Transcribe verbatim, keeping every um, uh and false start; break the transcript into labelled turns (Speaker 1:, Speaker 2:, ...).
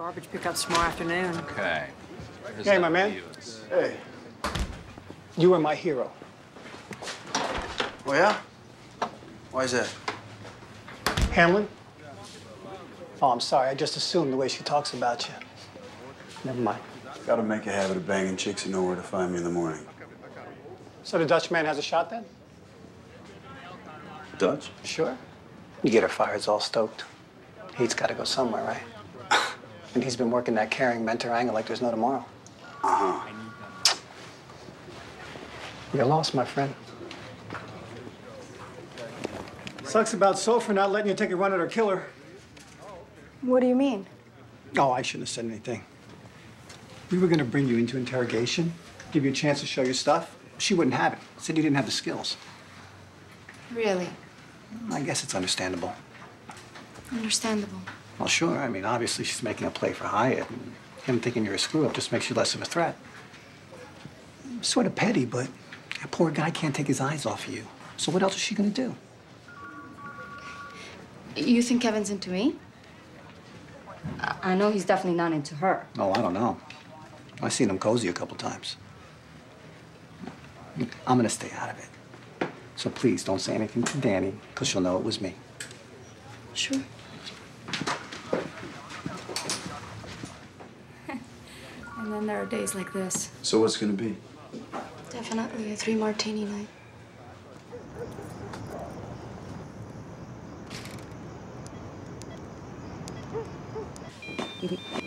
Speaker 1: Garbage pickup tomorrow afternoon.
Speaker 2: Okay.
Speaker 3: Hey, my man.
Speaker 4: Hey.
Speaker 3: You were my hero.
Speaker 4: Oh, yeah? Why is that?
Speaker 3: Hamlin? Oh, I'm sorry. I just assumed the way she talks about you. Never mind.
Speaker 4: Gotta make a habit of banging chicks who know where to find me in the morning.
Speaker 3: So the Dutch man has a shot then?
Speaker 4: Dutch?
Speaker 3: Sure. You get her fired, it's all stoked. Heat's got to go somewhere, right? And he's been working that caring mentor angle like there's no tomorrow.
Speaker 4: Uh-huh.
Speaker 3: You're lost, my friend. Sucks about Sophie not letting you take a run at her killer.
Speaker 5: What do you mean?
Speaker 3: Oh, I shouldn't have said anything. We were going to bring you into interrogation, give you a chance to show your stuff. She wouldn't have it. Said you didn't have the skills.
Speaker 5: Really?
Speaker 3: I guess it's understandable.
Speaker 5: Understandable.
Speaker 3: Well, sure. I mean, obviously she's making a play for Hyatt, and him thinking you're a screw-up just makes you less of a threat. Sort of petty, but that poor guy can't take his eyes off of you. So what else is she going to do?
Speaker 5: You think Kevin's into me? I, I know he's definitely not into her.
Speaker 3: Oh, I don't know. I've seen him cozy a couple times. I'm going to stay out of it. So please don't say anything to Danny, because she'll know it was me.
Speaker 5: Sure. And then there are days like this.
Speaker 4: So what's gonna be?
Speaker 5: Definitely a three martini night.